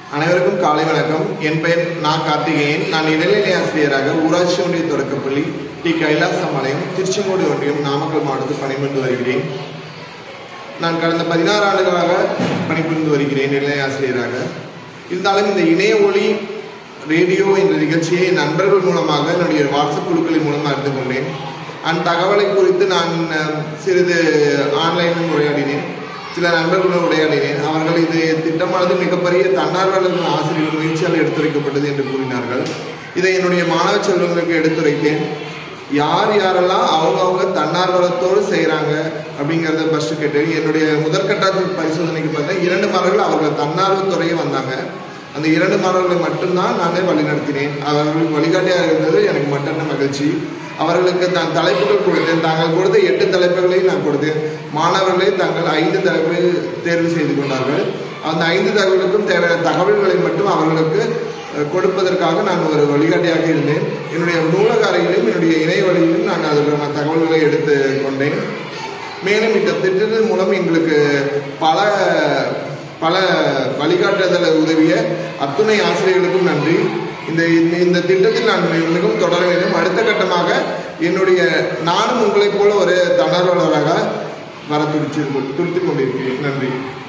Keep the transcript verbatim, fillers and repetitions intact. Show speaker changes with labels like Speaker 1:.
Speaker 1: அனைவருக்கும் காலை வணக்கம். என் பெயர் நா கார்த்திகேயன். நான் இடைநிலை ஆசிரியராக ஊராட்சி ஒன்றிய தொடக்கப்பள்ளி டி கைலாசம்பாளையம் திருச்செங்கோடு ஒன்றியம் நாமக்கல் மாவட்டத்தில் பணிபுரிந்து வருகிறேன். நான் கடந்த பதினாறு ஆண்டுகளாக பணிபுரிந்து வருகிறேன் இடைநிலை ஆசிரியராக. இருந்தாலும் இந்த இணைய ஒளி ரேடியோ என்ற நிகழ்ச்சியை என் நண்பர்கள் மூலமாக என்னுடைய வாட்ஸ்அப் குழுக்களின் மூலமாக அறிந்து கொண்டேன். அந்த தகவலை குறித்து நான் சிறிது ஆன்லைனில் உரையாடினேன். சில நண்பர்களுடன் உரையாடினேன். அவர்கள் இது திட்டமானது மிகப்பெரிய தன்னார்வலர்கள் ஆசிரியர் முயற்சியால் எடுத்துரைக்கப்பட்டது என்று கூறினார்கள். இதை என்னுடைய மாணவ செல்வங்களுக்கு எடுத்துரைத்தேன். யார் யாரெல்லாம் அவங்கவுங்க தன்னார்வலத்தோடு செய்கிறாங்க அப்படிங்கிறத ஃபஸ்ட்டு கேட்டேன். என்னுடைய முதற்கட்ட பரிசோதனைக்கு பார்த்தா இரண்டு மாணவர்கள் அவர்கள் தன்னார்வத்துறையே வந்தாங்க. அந்த இரண்டு மாணவர்களை மட்டும்தான் நானே வழிநடத்தினேன். அவர்களுக்கு வழிகாட்டியாக இருந்தது எனக்கு மட்டும் மகிழ்ச்சி. அவர்களுக்கு நான் தலைப்புகள் கொடுத்தேன். தாங்கள் கொடுத்த எட்டு தலைப்புகளையும் நான் கொடுத்தேன். மாணவர்களே தங்கள் ஐந்து தலைப்புகளை தேர்வு செய்து கொண்டார்கள். அந்த ஐந்து தகவலுக்கும் தேவையான தகவல்களை மட்டும் அவர்களுக்கு கொடுப்பதற்காக நான் ஒரு வழிகாட்டியாக இருந்தேன். என்னுடைய நூலக அறையிலும் என்னுடைய இணைய வழியிலும் நான் அதற்கான தகவல்களை எடுத்து கொண்டேன். மேலும் இந்த திட்டத்தின் மூலம் எங்களுக்கு பல பல வழிகாட்டுதல் உதவிய அத்துணை ஆசிரியர்களுக்கும் நன்றி. இந்த இந்த திட்டத்தில் நான் மிகவும் தொடர வேண்டும். அடுத்த கட்டமாக என்னுடைய நானும் உங்களைப் போல ஒரு தன்னார்வலராக வர துடிச்சு துடித்து கொண்டிருக்கிறேன். நன்றி.